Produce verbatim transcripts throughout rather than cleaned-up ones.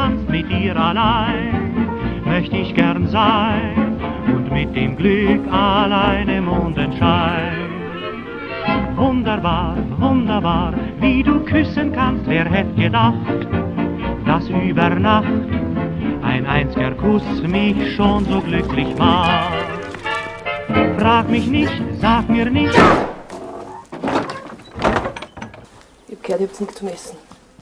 tanzt mit dir allein, möchte ich gern sein und mit dem Glück alleine Mondenschein. Wunderbar, wunderbar, wie du küssen kannst, wer hätte gedacht, dass über Nacht ein einziger Kuss mich schon so glücklich macht. Frag mich nicht, sag mir nicht. Ich hab gehört, ihr habt nichts zum Essen.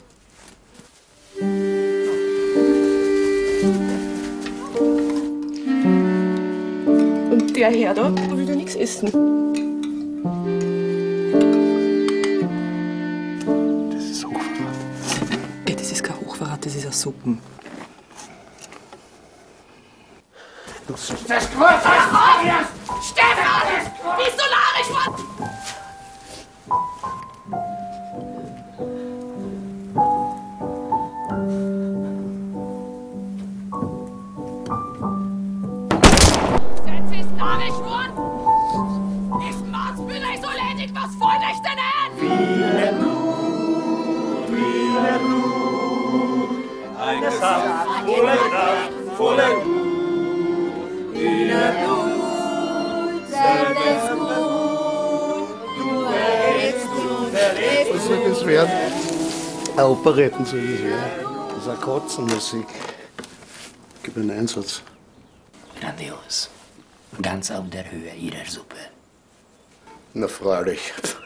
Und der Herr da, der will ja nichts essen. Das ist Hochverrat. Ja, das ist kein Hochverrat, das ist eine Suppe. Das Das Quatsch! Stefan! Bist du narrisch, Mann? Ist narrisch, Mann? Ist Marsbühler so ledig, was wollt euch denn an? Viele Blut, viele Blut, ein Gesang voller Kraft, voller Blut, viele Blut, selbes Blut, du erhebst, du erlebst. Was soll das werden? Eine Operetten soll das werden. Das ist eine Katzenmusik. Gib einen Einsatz. Grandios. Ganz auf der Höhe Ihrer Suppe. Na freilich.